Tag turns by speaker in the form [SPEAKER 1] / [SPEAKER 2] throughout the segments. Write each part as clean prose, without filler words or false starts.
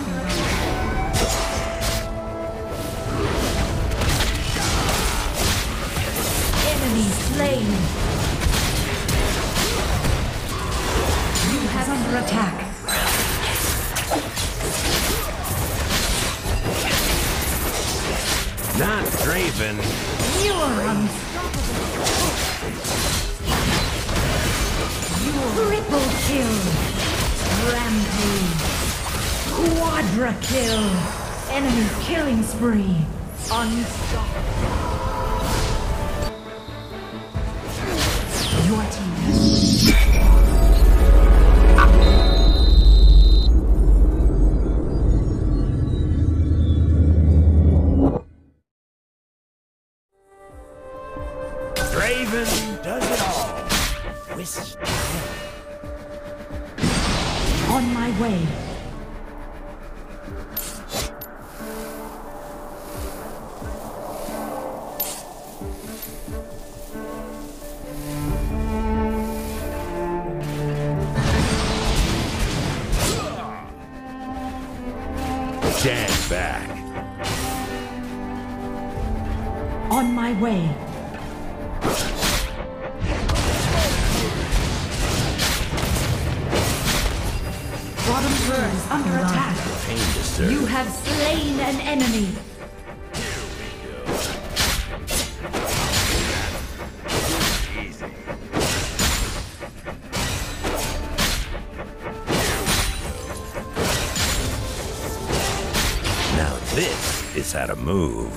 [SPEAKER 1] under attack. Enemy slain. You have under attack.
[SPEAKER 2] Not Draven.
[SPEAKER 1] You are unstoppable. Triple kill. Rampage. Quadra kill. Enemy killing spree. Unstoppable. Your team has
[SPEAKER 2] Draven does it all. Whisk.
[SPEAKER 1] on my way.
[SPEAKER 2] Stand back.
[SPEAKER 1] On my way. Bottom turret is under attack.
[SPEAKER 2] Pain to serve.
[SPEAKER 1] You have slain an enemy.
[SPEAKER 2] Easy. Now this is how to move.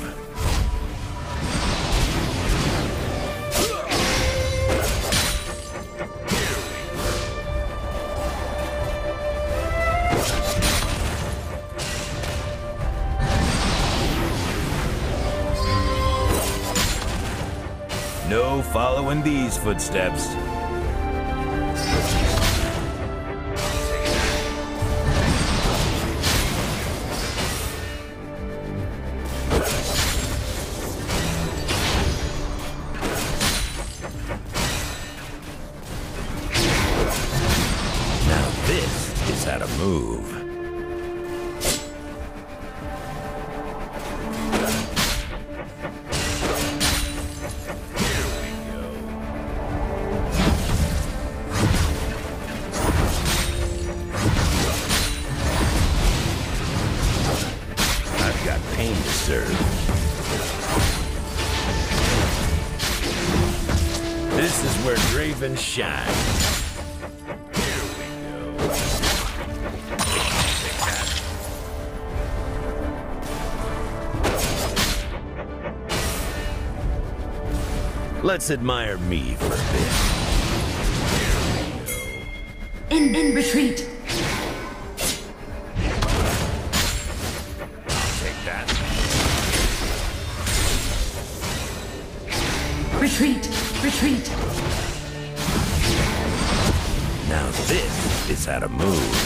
[SPEAKER 2] No following these footsteps. Now this is how to move. Pain to serve. This is where Draven shines. Here we go. Let's admire me for a bit.
[SPEAKER 1] In retreat. Retreat! Retreat!
[SPEAKER 2] Now this is how to move.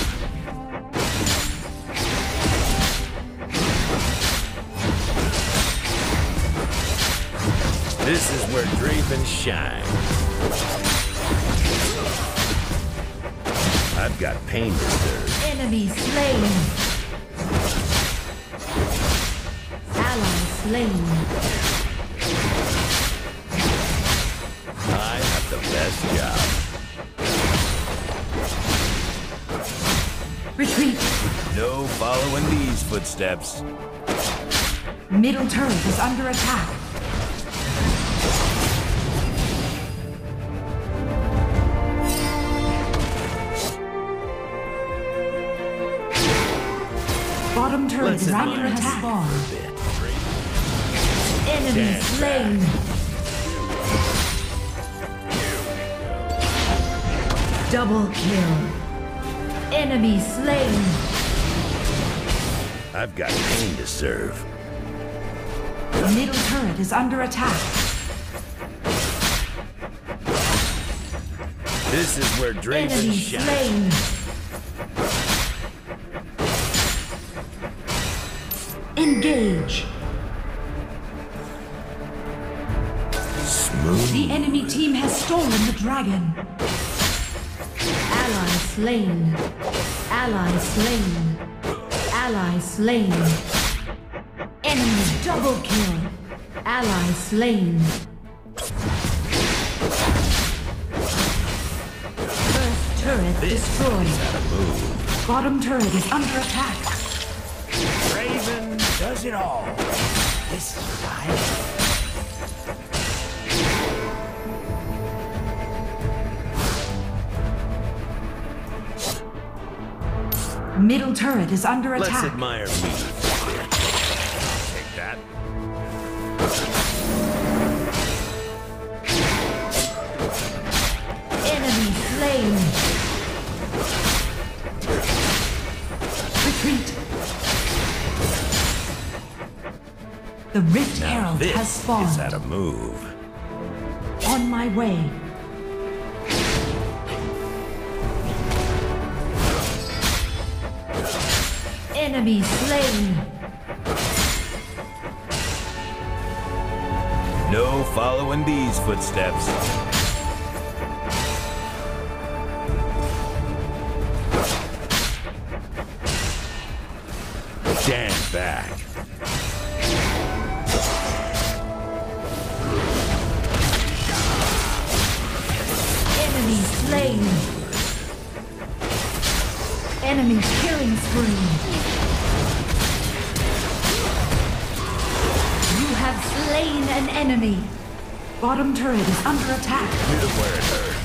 [SPEAKER 2] This is where Draven shines. I've got pain to serve.
[SPEAKER 1] Enemy slain. Ally slain.
[SPEAKER 2] I have the best job.
[SPEAKER 1] Retreat!
[SPEAKER 2] No following these footsteps.
[SPEAKER 1] Middle turret is under attack. Bottom turret is under attack. Enemy slain. Double kill. Enemy slain.
[SPEAKER 2] I've got pain to serve.
[SPEAKER 1] Middle turret is under attack.
[SPEAKER 2] This is where Draven
[SPEAKER 1] Enemy
[SPEAKER 2] shines.
[SPEAKER 1] slain. Engage.
[SPEAKER 2] Smooth.
[SPEAKER 1] The enemy team has stolen the dragon. Ally slain. Ally slain. Ally slain. Enemy double kill. Ally slain. First turret destroyed. Bottom turret is under attack.
[SPEAKER 2] Draven does it all. This time.
[SPEAKER 1] Middle turret is under
[SPEAKER 2] Let's
[SPEAKER 1] attack.
[SPEAKER 2] admire me. Take that.
[SPEAKER 1] Enemy slain. Retreat. The Rift Herald
[SPEAKER 2] This
[SPEAKER 1] has spawned.
[SPEAKER 2] is how to move.
[SPEAKER 1] On my way. Enemy slain.
[SPEAKER 2] No following these footsteps. Stand back.
[SPEAKER 1] Enemy slain. Enemy killing spree. You have slain an enemy. Bottom turret is under attack.
[SPEAKER 2] Hit him where it hurts.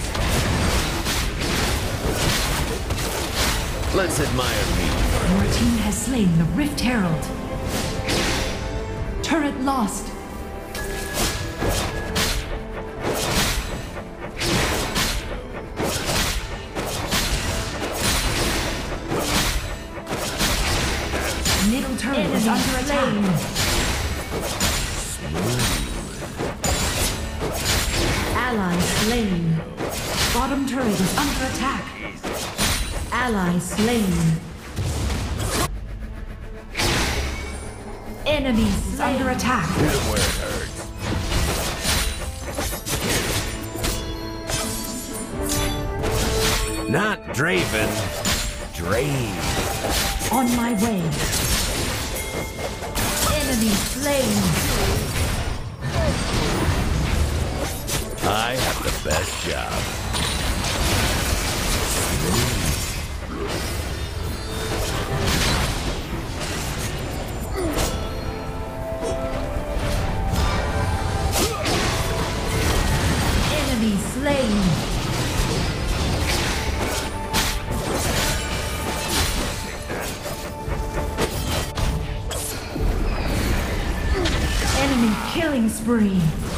[SPEAKER 2] Let's admire me.
[SPEAKER 1] Your team has slain the Rift Herald. Turret lost. Middle turret is under attack. Ally slain. Bottom turret is under attack. Ally slain. Enemy is under attack.
[SPEAKER 2] Hit him where it hurts. Not Draven. Drave.
[SPEAKER 1] On my way. Enemy slain.
[SPEAKER 2] I have the best job.
[SPEAKER 1] Enemy slain. Enemy killing spree.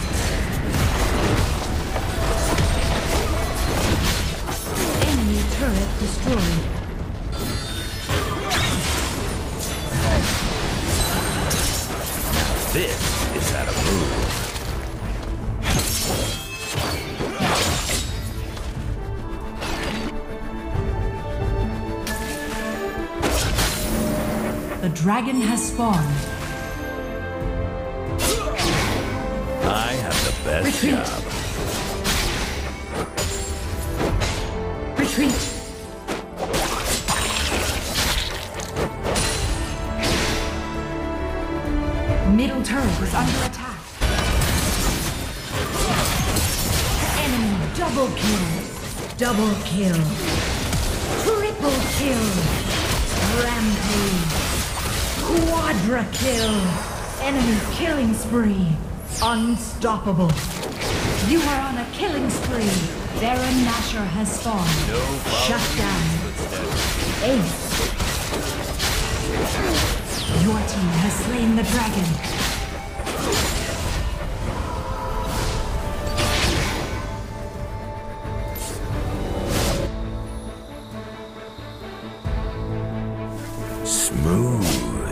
[SPEAKER 1] Enemy turret destroyed.
[SPEAKER 2] This is how to move.
[SPEAKER 1] The dragon has spawned.
[SPEAKER 2] I have the best
[SPEAKER 1] Retreat.
[SPEAKER 2] job.
[SPEAKER 1] Retreat. Middle turret is under attack. Enemy double kill. Double kill. Triple kill. Rampage. Quadra kill. Enemy killing spree. Unstoppable. You are on a killing spree. Baron Nashor has spawned.
[SPEAKER 2] No
[SPEAKER 1] Shut down.
[SPEAKER 2] footsteps.
[SPEAKER 1] Ace. Your team has slain the dragon.
[SPEAKER 2] Smooth.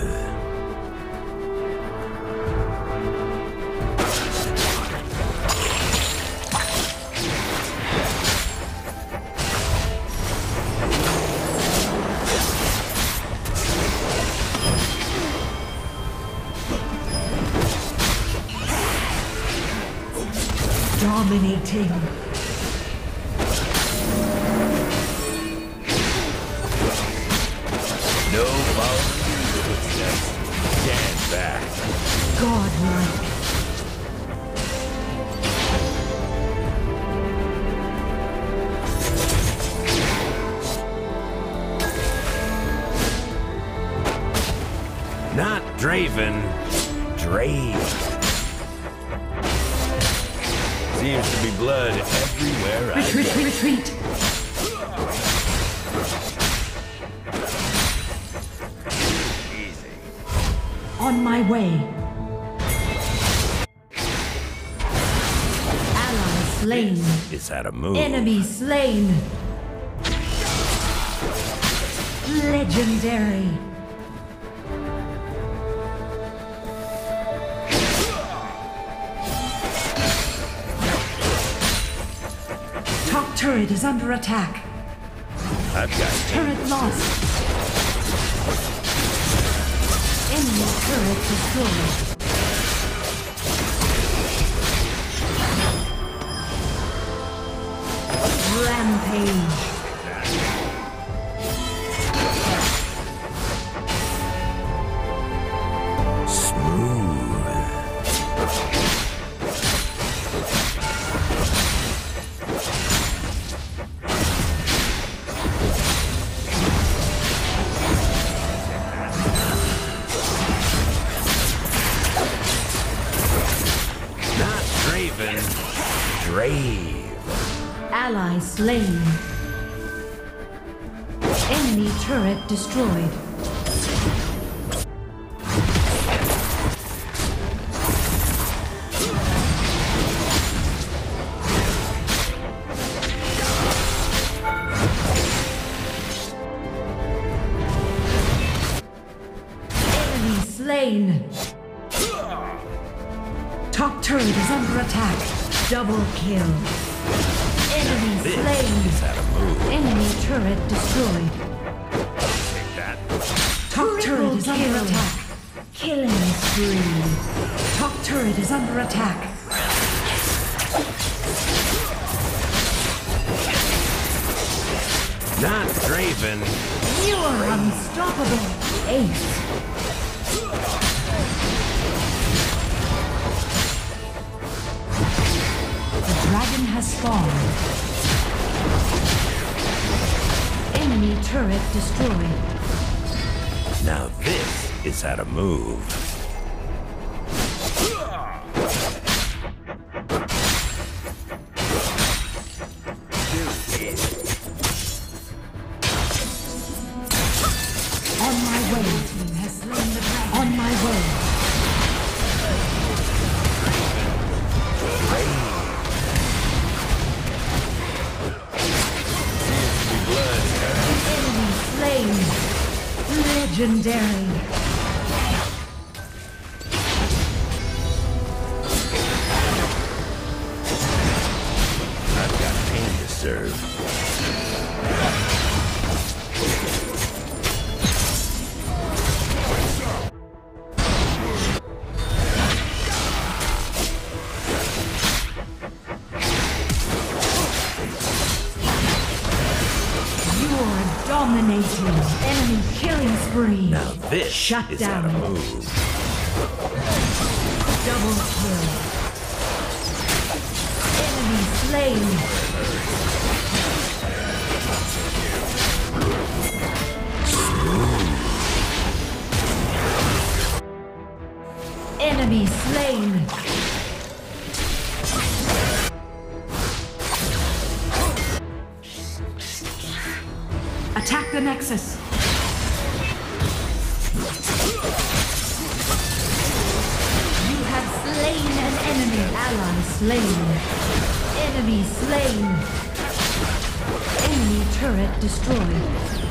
[SPEAKER 1] Dominating.
[SPEAKER 2] No following back.
[SPEAKER 1] Godlike.
[SPEAKER 2] Not Draven, Drave. Seems to be blood everywhere I
[SPEAKER 1] Retreat,
[SPEAKER 2] go.
[SPEAKER 1] retreat.
[SPEAKER 2] Easy.
[SPEAKER 1] On my way. Ally slain.
[SPEAKER 2] It's out of move.
[SPEAKER 1] Enemy slain. Legendary. Top turret is under attack.
[SPEAKER 2] I've got
[SPEAKER 1] Turret lost. Enemy turret destroyed. Rampage.
[SPEAKER 2] Drave.
[SPEAKER 1] Ally slain. Enemy turret destroyed. Enemy slain. Top turret is under attack. Double kill. Enemy slain.
[SPEAKER 2] Is out of move.
[SPEAKER 1] Enemy turret destroyed.
[SPEAKER 2] Take that.
[SPEAKER 1] Top turret is under attack. Killing spree. Top turret is under attack.
[SPEAKER 2] Not Draven.
[SPEAKER 1] You are unstoppable. Ace. The dragon has spawned. Enemy turret destroyed.
[SPEAKER 2] Now this is how to move.
[SPEAKER 1] On my way. Team has slain the dragon. On my way. Enemy slain. Legendary.
[SPEAKER 2] I've got pain to serve.
[SPEAKER 1] You're dominating. Enemy killing spree.
[SPEAKER 2] Now this
[SPEAKER 1] Shut
[SPEAKER 2] is
[SPEAKER 1] down.
[SPEAKER 2] how to move.
[SPEAKER 1] Double kill. Enemy slain. Enemy slain. Attack the Nexus. You have slain an enemy. Ally slain. Enemy slain. Enemy turret destroyed.